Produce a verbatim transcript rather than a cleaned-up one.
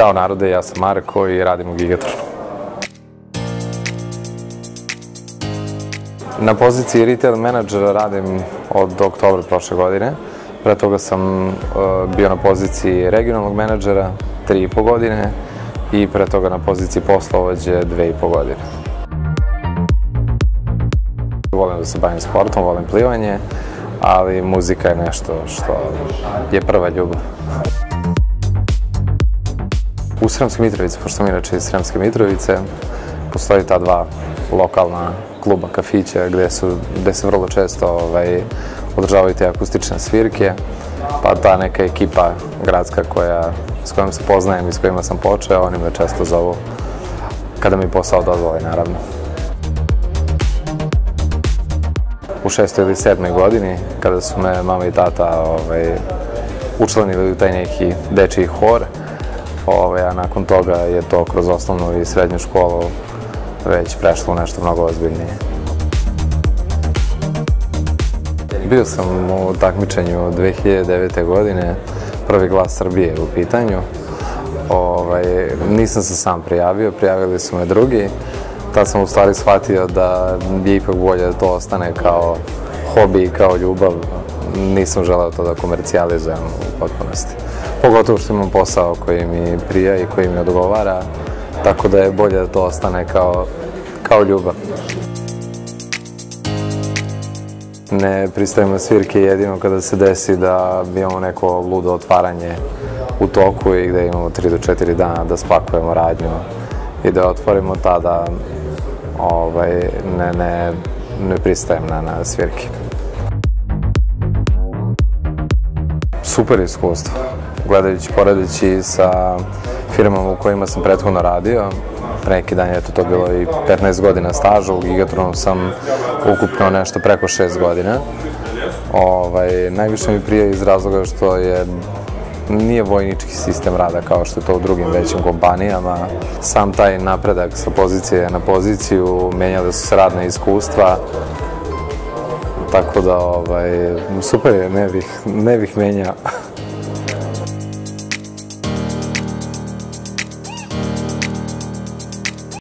Ćao narode, ja sam Marko i radim u Gigatronu. Na poziciji retail menadžera radim od oktobra prošle godine. Pre toga sam uh, bio na poziciji regionalnog menadžera tri i po godine i pre toga na poziciji poslovođe dve i po godine. Volim da se bavim sportom, volim plivanje, ali muzika je nešto što je prva ljubav. U Sremskoj Mitrovici, pošto sam inače iz Sremske Mitrovice, postoji ta dva lokalna kluba, kafića, gde, su, gde se vrlo često ovaj, održavaju te akustične svirke, pa ta neka ekipa gradska koja, s kojom se poznajem i s kojima sam počeo, oni me često zovu kada mi posao dozvoli, naravno. U šestoj ili sedmoj godini, kada su me mama i tata ovaj, učlanili u taj neki dečiji hor, ovaj, a nakon toga je to kroz osnovnu i srednju školu već prešlo nešto mnogo ozbiljnije. Bio sam u takmičenju dve hiljade devete. godine, prvi glas Srbije u pitanju. Ovaj, nisam se sam prijavio, prijavili su me drugi. Tad sam u stvari shvatio da je ipak bolje da to ostane kao hobi i kao ljubav. Nisam želeo to da komercijalizujem u potpunosti. Pogotovo što imam posao koji mi prija i koji mi odgovara, tako da je bolje da to ostane kao, kao ljubav. Ne pristajem na svirke jedino kada se desi da imamo neko ludo otvaranje u toku i gde imamo tri do četiri dana da spakujemo radnju i da otvorimo, tada ovaj, ne, ne, ne pristajem na, na svirke. Super iskustvo, gledajući, poredeći sa firmama u kojima sam prethodno radio. Pre neki dan je to bilo i petnaest godina staža, u Gigatronu sam ukupno nešto preko šest godina. Ovaj, najviše mi prija iz razloga što je nije vojnički sistem rada kao što je to u drugim većim kompanijama. Sam taj napredak sa pozicije na poziciju, menjale su se radna iskustva, tako da ovaj, super je, ne bih, ne bih menjao.